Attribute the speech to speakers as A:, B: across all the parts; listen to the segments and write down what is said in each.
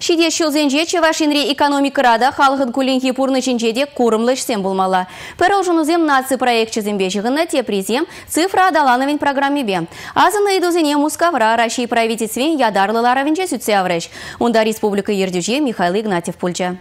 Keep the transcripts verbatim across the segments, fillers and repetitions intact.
A: Шиде шулзенже Чевашинри экономикарада халығын кулинки пурнычынжеде курымлышсем болмала. Пәрі ұжынызем наци проект чызембежігіні тепризем цифра адалановен программебе. Азыны идузене Мускавра Раши правительствен ядарлыларовенже сүтсе аврыш. Онда республика ердюже Михаил Игнатьев пульча.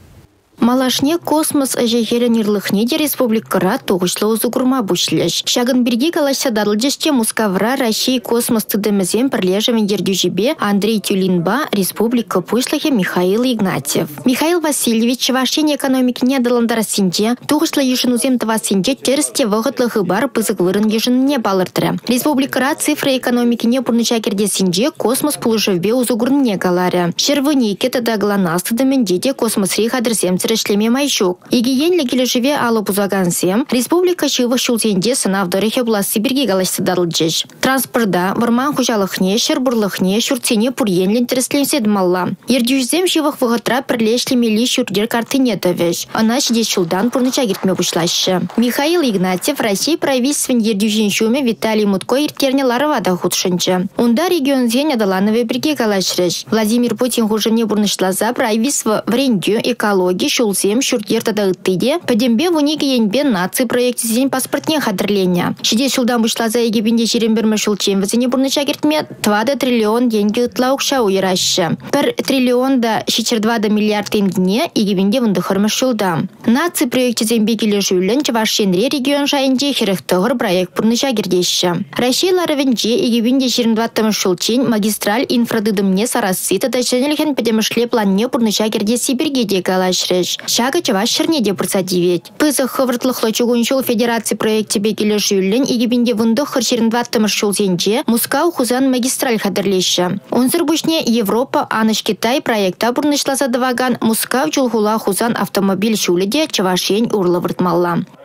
B: Малашне космос ажехеленерлыхне де республикара тоғышлы узугурма бушлеш. Шагын бірге калашса дадылжешке Мускавра Россия космос тыдымызен бірлежевен ердюжебе Андрей Тюлинба республика пушлахе Михаил Игнатьев. Михаил Васильевич Чевашин экономики не адаландарасинде, тоғышлы ешінузем тавасинде терсте вғытлығы бар пызық вырын ешінне балырдыры. Республикара цифра экономики не бұрныча кердесинде космос пулышевбе узугурне галары. Шервыне кетада гланастыдымен деде космосри хадырзем Решлеме майшук. Игиенлі кележеве алып узагансем, республика шывы шулзенде сынавдырыхе власты бірге галашсы дарылджеш. Транспорда, варман хужалықне, шербурлықне, шурцене пурьенлен тіресленсед малла. Ердюжзем шывых вғытра пірлешлемели шурдер картыне төвеш. Ана шиде шулдан пурныча кертме бушлашы. Михаил Игнатьев Россия правительствен ердюжен шуме Виталий Мутко иртерне ларывада худшынчы. Онда регион зен адаланове бірге галашрыш. Владимир Путин хужевне бурнышлаза правительство врендю экологии шулсем шурдертада ыттыде, падембе вуниге енбен наци проекте зен паспортне хадырления. Шиде шулдан бушлаза егебінде жеремберме шулчем візіне бурныча кертме твада триллион деньги ытла укша уйрашы. Пір триллион да шичердвада миллиард теңгіне егебінде вындыхырмы шулда. Наци проекте зенбе келе жүлін Чевашинре регион жайынде херехтығыр проект бурныча кердеші. Россиялары венже егебінде жиырма шулчен магистраль инфрадыдымне сарасы тада женелген педемішле планне бурныча кердесі бірге де галашрыш. Шага Чеваш шырнеде пырсадивет. Пызық хывыртлықлы чугуншул федерации проекте бекелі жүйілін егебінде вындық хыршеріндваттымыр шулзенже Мускау хузан магистраль хадырлеші. Онзыр бұшне Европа, Аныш Китай проекта бұрнышласа дываган Мускау чулхула хузан автомобиль шуледе Чевашен урлы выртмалла.